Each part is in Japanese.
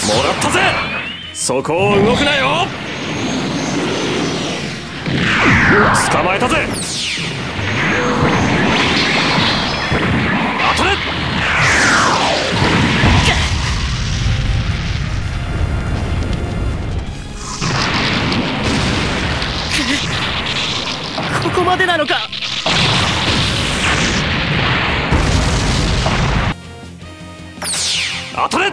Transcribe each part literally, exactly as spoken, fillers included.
もらったぜ。そこを動くなよ。捕まえたぜ。当たれ。 ここまでなのか。 当たれ。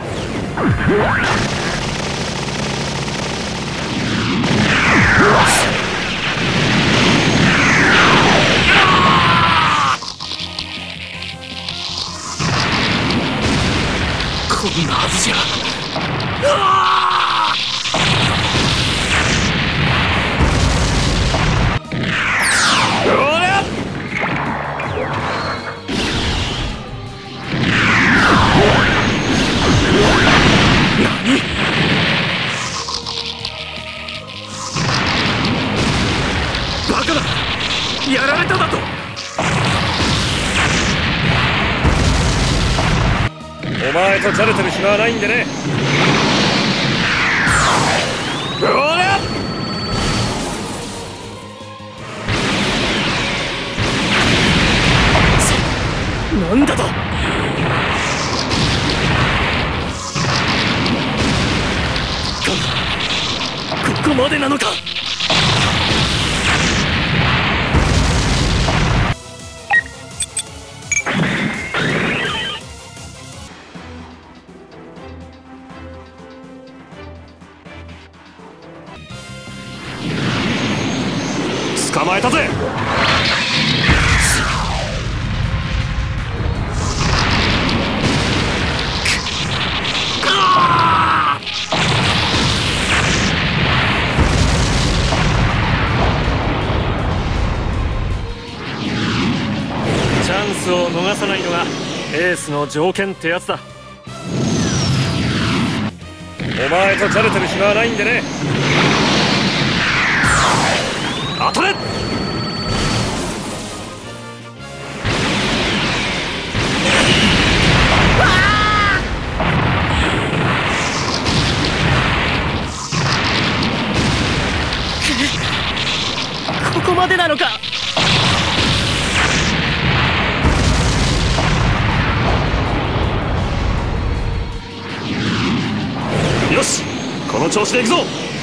こんなはずじゃ。 おりゃ。 何？バカだ。やられただと。 お前とじゃれてる暇はないんでね。おりゃ。 なんだと。ここまでなのか。 捕まえたぜ。チャンスを逃さないのがエースの条件ってやつだ。お前とじゃれてる暇はないんでね。当たれ。 ここまでなのか。 よし、この調子でいくぞ。